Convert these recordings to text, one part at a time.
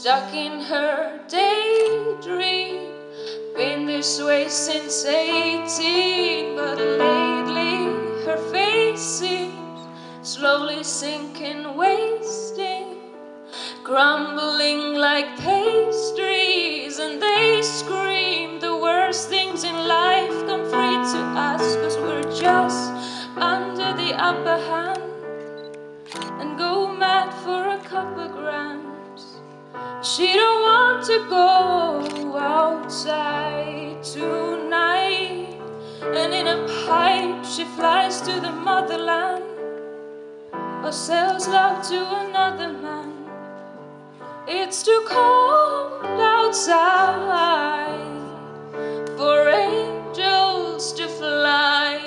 stuck in her daydream. Been this way since 18, but lately her face seems slowly sinking, wasting, crumbling like pastries. And they scream the worst things in life come free to us, 'cause we're just under the upper hand and go mad for a couple grams. She don't want to go outside tonight, and in a pipe she flies to the motherland, or sells love to another man. It's too cold outside for angels to fly,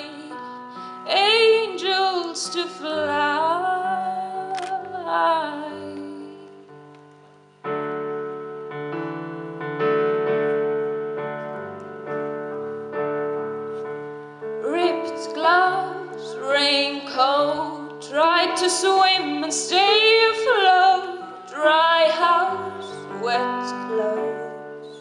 angels to fly. Ripped gloves, raincoat, tried to swim and stay afloat. Dry house, wet clothes,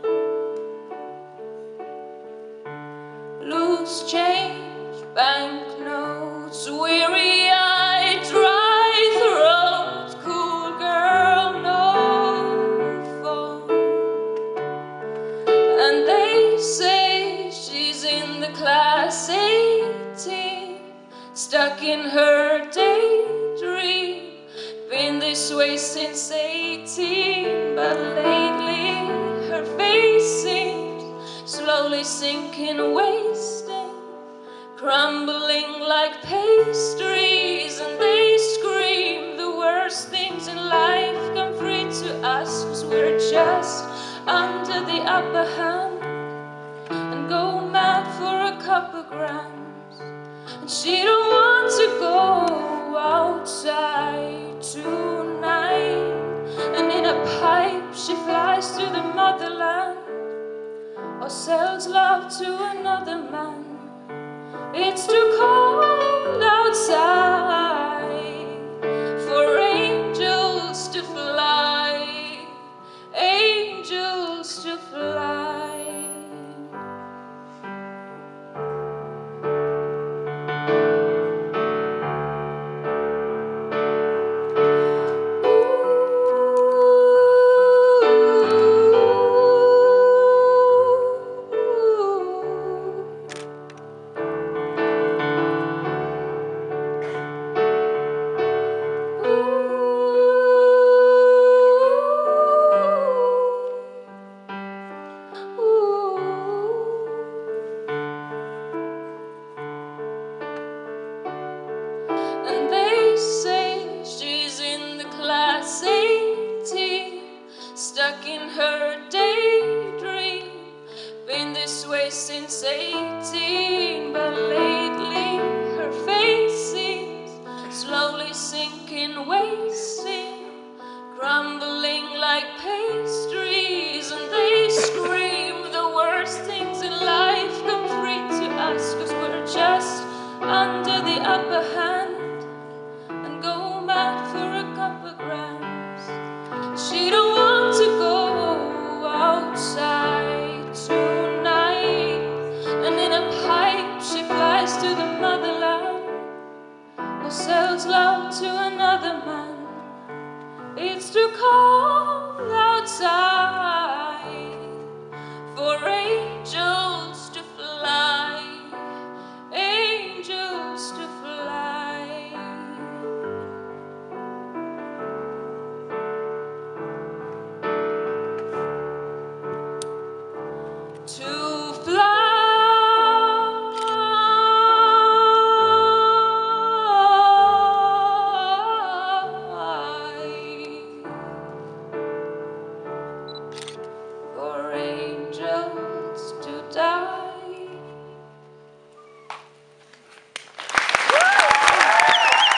loose change, banknotes, weary-eyed, dry throat, cool girl, no phone. And they say she's in the class 18, stuck in her daydream. Been this way since 18, but lately her face seems slowly sinking, wasting, crumbling like pastries. And they scream the worst things in life come free to us, 'cause we're just under the upper hand and go mad for a couple grams. And she don't want to go outside tonight, and in a pipe she flies to the motherland, or sells love to another man. It's too cold outside for angels to fly, angels to fly. And they say she's in the class 18, stuck in her daydream. Been this way since 18, but lately her face seems slowly sinking, wasting, crumbling